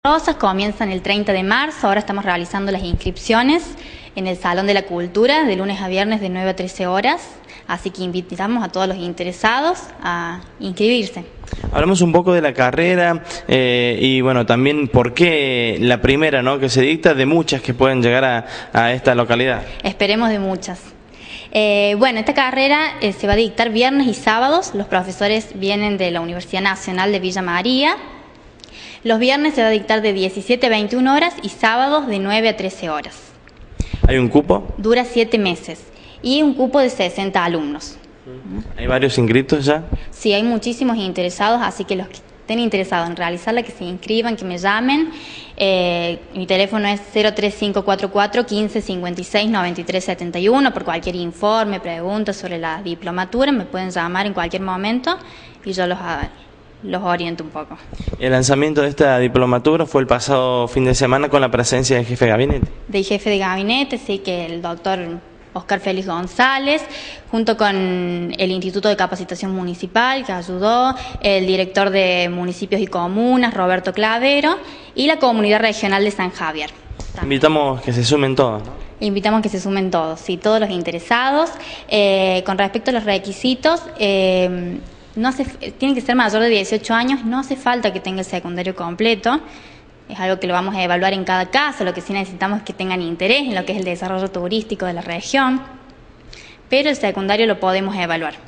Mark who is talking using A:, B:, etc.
A: Rosas comienzan el 30 de marzo, ahora estamos realizando las inscripciones en el Salón de la Cultura de lunes a viernes de 9 a 13 horas, así que invitamos a todos los interesados a inscribirse.
B: Hablamos un poco de la carrera y bueno, también por qué la primera, ¿no?, que se dicta de muchas que pueden llegar a esta localidad.
A: Esperemos de muchas. Bueno, esta carrera se va a dictar viernes y sábados, los profesores vienen de la Universidad Nacional de Villa María. Los viernes se va a dictar de 17 a 21 horas y sábados de 9 a 13 horas.
B: ¿Hay un cupo?
A: Dura 7 meses y un cupo de 60 alumnos.
B: ¿Hay varios inscritos ya?
A: Sí, hay muchísimos interesados, así que los que estén interesados en realizarla, que se inscriban, que me llamen. Mi teléfono es 03544 15 56 93 71. Por cualquier informe, pregunta sobre la diplomatura, me pueden llamar en cualquier momento y yo los oriento un poco.
B: El lanzamiento de esta diplomatura fue el pasado fin de semana con la presencia del jefe de gabinete.
A: Del jefe de gabinete, sí, que el doctor Oscar Félix González, junto con el Instituto de Capacitación Municipal, que ayudó, el director de Municipios y Comunas, Roberto Clavero, y la Comunidad Regional de San Javier.
B: Invitamos que se sumen todos, ¿no?
A: Invitamos que se sumen todos, sí, todos los interesados. Con respecto a los requisitos, tiene que ser mayor de 18 años, no hace falta que tenga el secundario completo. Es algo que lo vamos a evaluar en cada caso, lo que sí necesitamos es que tengan interés en lo que es el desarrollo turístico de la región, pero el secundario lo podemos evaluar.